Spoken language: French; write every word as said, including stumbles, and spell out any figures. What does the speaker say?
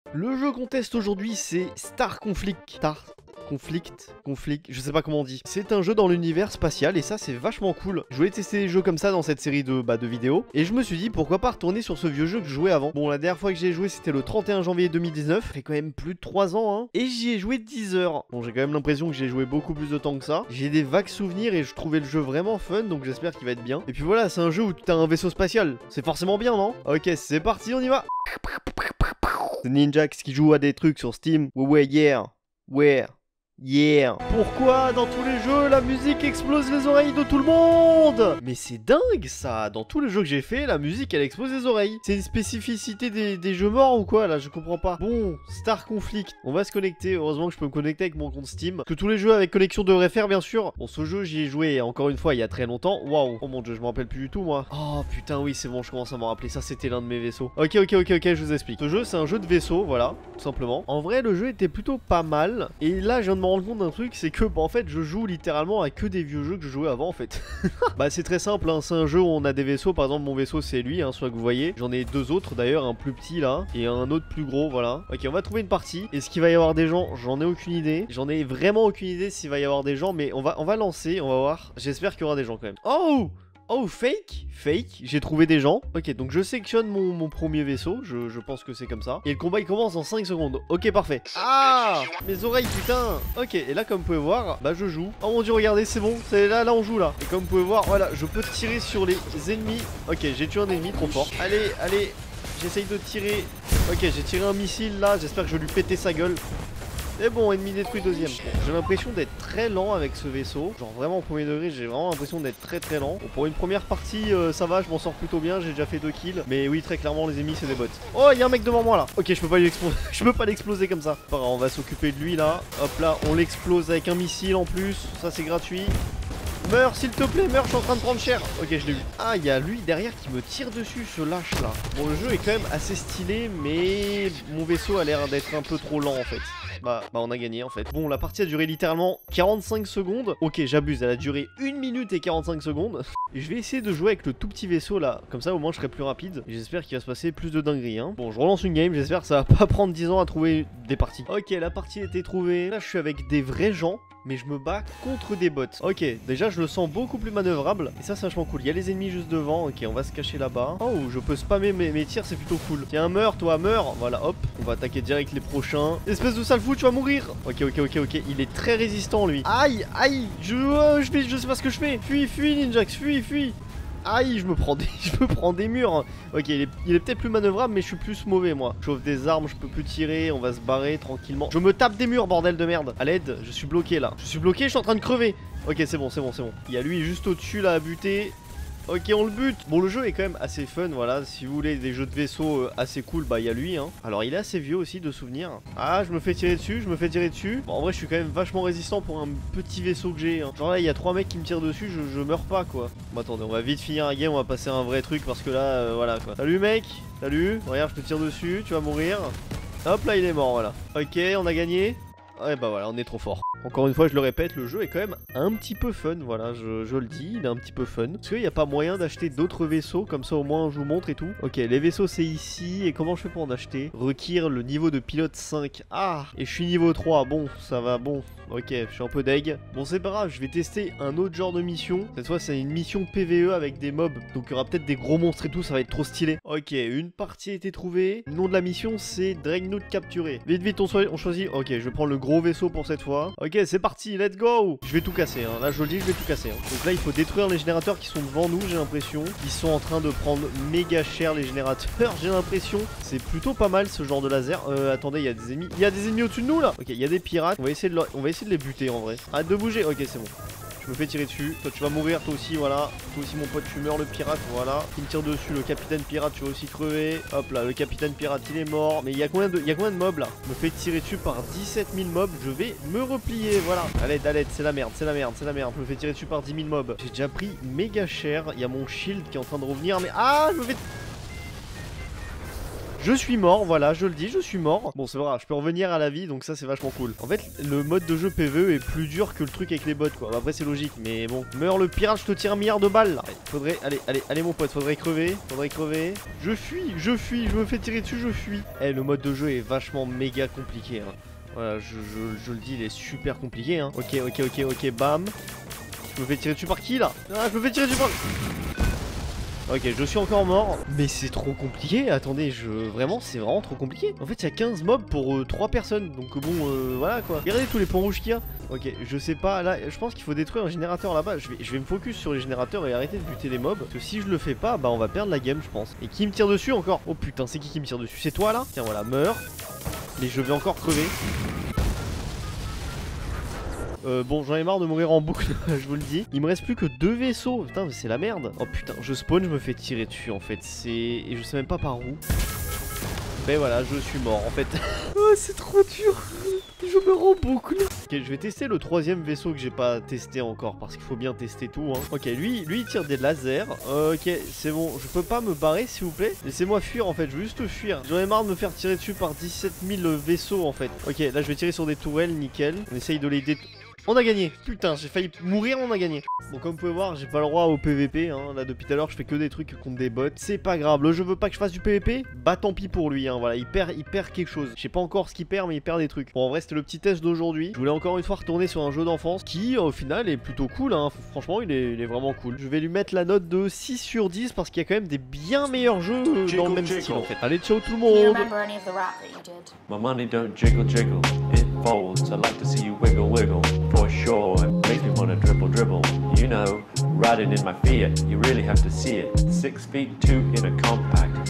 Le jeu qu'on teste aujourd'hui, c'est Star Conflict. Star Conflict, Conflict, je sais pas comment on dit. C'est un jeu dans l'univers spatial et ça c'est vachement cool. Je voulais tester des jeux comme ça dans cette série de, bah, de vidéos. Et je me suis dit pourquoi pas retourner sur ce vieux jeu que je jouais avant. Bon, la dernière fois que j'ai joué c'était le trente et un janvier deux mille dix-neuf. Ça fait quand même plus de trois ans hein. Et j'y ai joué dix heures. Bon, j'ai quand même l'impression que j'ai joué beaucoup plus de temps que ça. J'ai des vagues souvenirs et je trouvais le jeu vraiment fun, donc j'espère qu'il va être bien. Et puis voilà, c'est un jeu où tu as un vaisseau spatial. C'est forcément bien, non? Ok, c'est parti, on y va. C'est Ninjax qui joue à des trucs sur Steam. Ouais, ouais, yeah. Ouais. Yeah. Pourquoi dans tous les jeux la musique explose les oreilles de tout le monde? Mais c'est dingue ça. Dans tous les jeux que j'ai fait, la musique elle explose les oreilles. C'est une spécificité des, des jeux morts ou quoi là? Je comprends pas. Bon, Star Conflict. On va se connecter. Heureusement que je peux me connecter avec mon compte Steam. Que tous les jeux avec connexion devraient faire bien sûr. Bon, ce jeu j'y ai joué encore une fois il y a très longtemps. Waouh. Oh mon dieu, je me rappelle plus du tout moi. Oh putain oui c'est bon, je commence à m'en rappeler. Ça c'était l'un de mes vaisseaux. Ok ok ok ok, je vous explique. Ce jeu c'est un jeu de vaisseau, voilà, tout simplement. En vrai le jeu était plutôt pas mal. Et là je viens de me rendre compte d'un truc, c'est que bah, en fait je joue littéralement à que des vieux jeux que je jouais avant en fait. Bah c'est très simple hein, c'est un jeu où on a des vaisseaux, par exemple mon vaisseau c'est lui, hein, soit que vous voyez. J'en ai deux autres d'ailleurs, un plus petit là et un autre plus gros, voilà. Ok, on va trouver une partie. Est-ce qu'il va y avoir des gens? J'en ai aucune idée. J'en ai vraiment aucune idée s'il va y avoir des gens, mais on va, on va lancer, on va voir. J'espère qu'il y aura des gens quand même. Oh! Oh, fake? Fake, j'ai trouvé des gens. Ok, donc je sélectionne mon, mon premier vaisseau, je, je pense que c'est comme ça. Et le combat il commence en cinq secondes. Ok, parfait. Ah! Mes oreilles, putain! Ok, et là comme vous pouvez voir, bah je joue. Oh mon dieu, regardez, c'est bon. C'est là, là on joue là. Et comme vous pouvez voir, voilà, je peux tirer sur les ennemis. Ok, j'ai tué un ennemi, trop fort. Allez, allez, j'essaye de tirer. Ok, j'ai tiré un missile là, j'espère que je vais lui péter sa gueule. Et bon, ennemi détruit deuxième. Bon, j'ai l'impression d'être très lent avec ce vaisseau. Genre vraiment au premier degré, j'ai vraiment l'impression d'être très très lent. Bon, pour une première partie, euh, ça va, je m'en sors plutôt bien. J'ai déjà fait deux kills. Mais oui, très clairement, les ennemis, c'est des bots. Oh, il y a un mec devant moi là. Ok, je peux pas l'exploser. Je peux pas l'exploser comme ça. Pas grave, on va s'occuper de lui là. Hop là, on l'explose avec un missile en plus. Ça, c'est gratuit. Meurs s'il te plaît, meurs, je suis en train de prendre cher. Ok, je l'ai vu. Ah, il y a lui derrière qui me tire dessus, ce lâche là. Bon, le jeu est quand même assez stylé, mais mon vaisseau a l'air d'être un peu trop lent en fait. Bah, bah on a gagné en fait. Bon, la partie a duré littéralement quarante-cinq secondes. Ok, j'abuse, elle a duré une minute et quarante-cinq secondes. Et je vais essayer de jouer avec le tout petit vaisseau là. Comme ça au moins je serai plus rapide. Et j'espère qu'il va se passer plus de dingueries hein. Bon, je relance une game, j'espère que ça va pas prendre dix ans à trouver des parties. Ok, la partie a été trouvée. Là je suis avec des vrais gens, mais je me bats contre des bots. Ok, déjà je le sens beaucoup plus manœuvrable. Et ça c'est vachement cool. Il y a les ennemis juste devant. Ok, on va se cacher là-bas. Oh, je peux spammer mes, mes tirs, c'est plutôt cool. Tiens, meurs, toi, meurs. Voilà, hop. On va attaquer direct les prochains. Espèce de sale fou, tu vas mourir. Ok, ok, ok, ok. Il est très résistant lui. Aïe, aïe. Je, euh, je, fais, je sais pas ce que je fais. Fuis, fuis, Ninjax, fuis, fuis. Aïe, je me prends des, je me prends des murs. Ok, il est, il est peut-être plus manœuvrable, mais je suis plus mauvais moi. Je chauffe des armes, je peux plus tirer. On va se barrer tranquillement. Je me tape des murs, bordel de merde. À l'aide, je suis bloqué là. Je suis bloqué, je suis en train de crever. Ok, c'est bon, c'est bon, c'est bon. Il y a lui juste au-dessus là à buter. Ok, on le bute. Bon, le jeu est quand même assez fun, voilà. Si vous voulez des jeux de vaisseau euh, assez cool, bah il y a lui, hein. Alors, il est assez vieux aussi de souvenir. Ah, je me fais tirer dessus, je me fais tirer dessus. Bon, en vrai, je suis quand même vachement résistant pour un petit vaisseau que j'ai, hein. Genre là, il y a trois mecs qui me tirent dessus, je, je meurs pas, quoi. Bon, attendez, on va vite finir un game, on va passer à un vrai truc parce que là, euh, voilà, quoi. Salut, mec. Salut. Regarde, je te tire dessus, tu vas mourir. Hop, là, il est mort, voilà. Ok, on a gagné. Ouais, bah voilà, on est trop fort. Encore une fois, je le répète, le jeu est quand même un petit peu fun, voilà, je, je le dis, il est un petit peu fun. Parce qu'il n'y a pas moyen d'acheter d'autres vaisseaux, comme ça au moins je vous montre et tout. Ok, les vaisseaux c'est ici, et comment je fais pour en acheter? Requiert le niveau de pilote cinq. Ah, et je suis niveau trois, bon, ça va, bon. Ok, je suis un peu deg. Bon, c'est pas grave, je vais tester un autre genre de mission. Cette fois, c'est une mission P V E avec des mobs. Donc, il y aura peut-être des gros monstres et tout, ça va être trop stylé. Ok, une partie a été trouvée. Le nom de la mission, c'est Dreadnought capturé. Vite, vite, on, so on choisit. Ok, je vais prendre le gros vaisseau pour cette fois. Ok, c'est parti, let's go. Je vais tout casser, hein. Là, je le dis, je vais tout casser. Hein. Donc là, il faut détruire les générateurs qui sont devant nous, j'ai l'impression. Ils sont en train de prendre méga cher, les générateurs, j'ai l'impression. C'est plutôt pas mal, ce genre de laser. Euh, attendez, il y a des ennemis. Il y a des ennemis au-dessus de nous, là. Ok, il y a des pirates. On va essayer de, le... on va essayer de les buter, en vrai. Arrête de bouger. Ok, c'est bon. Je me fais tirer dessus. Toi, tu vas mourir, toi aussi, voilà. Toi aussi, mon pote, tu meurs, le pirate, voilà. Qui me tire dessus, le capitaine pirate, tu vas aussi crever. Hop là, le capitaine pirate, il est mort. Mais il y a combien de, il y a combien de mobs, là? Je me fais tirer dessus par dix-sept mille mobs. Je vais me replier, voilà. À l'aide, à l'aide, c'est la merde, c'est la merde, c'est la merde. Je me fais tirer dessus par dix mille mobs. J'ai déjà pris méga cher. Il y a mon shield qui est en train de revenir, mais... Ah, je me fais... Je suis mort, voilà, je le dis, je suis mort. Bon, c'est vrai, je peux revenir à la vie, donc ça c'est vachement cool. En fait, le mode de jeu P V E est plus dur que le truc avec les bots, quoi. Après, c'est logique, mais bon. Meurs le pirate, je te tire un milliard de balles, là. Faudrait, allez, allez, allez, mon pote, faudrait crever, faudrait crever. Je fuis, je fuis, je me fais tirer dessus, je fuis. Eh, le mode de jeu est vachement méga compliqué, hein. Voilà, je, je, je le dis, il est super compliqué, hein. Ok, ok, ok, ok, bam. Je me fais tirer dessus par qui, là? Ah, je me fais tirer dessus par... Ok, je suis encore mort. Mais c'est trop compliqué. Attendez, je... Vraiment, c'est vraiment trop compliqué. En fait, il y a quinze mobs pour euh, trois personnes. Donc bon, euh, voilà quoi. Regardez tous les points rouges qu'il y a. Ok, je sais pas. Là, je pense qu'il faut détruire un générateur là-bas. Je vais, je vais me focus sur les générateurs et arrêter de buter les mobs. Parce que si je le fais pas, bah on va perdre la game, je pense. Et qui me tire dessus encore? Oh putain, c'est qui qui me tire dessus? C'est toi là? Tiens, voilà, meurs. Mais je vais encore crever. Euh, bon, j'en ai marre de mourir en boucle, je vous le dis. Il me reste plus que deux vaisseaux. Putain, mais c'est la merde. Oh putain, je spawn, je me fais tirer dessus en fait. C'est... Et je sais même pas par où. Ben voilà, je suis mort en fait. Oh, c'est trop dur. Je me rends boucle. Ok, je vais tester le troisième vaisseau que j'ai pas testé encore. Parce qu'il faut bien tester tout, hein. Ok, lui, lui il tire des lasers. Ok, c'est bon. Je peux pas me barrer s'il vous plaît? Laissez-moi fuir en fait, je veux juste fuir. J'en ai marre de me faire tirer dessus par dix-sept mille vaisseaux en fait. Ok, là je vais tirer sur des tourelles, nickel. On essaye de les détruire. On a gagné, putain, j'ai failli mourir, on a gagné. Bon, comme vous pouvez voir, j'ai pas le droit au P V P, hein. Là, depuis tout à l'heure, je fais que des trucs contre des bots. C'est pas grave, le jeu veut pas que je fasse du P V P. Bah, tant pis pour lui, hein. Voilà, il perd, il perd quelque chose. Je sais pas encore ce qu'il perd, mais il perd des trucs. Bon, en vrai, c'était le petit test d'aujourd'hui. Je voulais encore une fois retourner sur un jeu d'enfance qui, au final, est plutôt cool, hein. Franchement, il est, il est vraiment cool. Je vais lui mettre la note de six sur dix parce qu'il y a quand même des bien meilleurs jeux dans le même style, en fait. Allez, ciao tout le monde. My money don't jiggle jiggle, it folds. I like to see you wiggle wiggle, for sure. It makes me wanna dribble dribble. You know, riding in my Fiat, you really have to see it. Six feet two in a compact.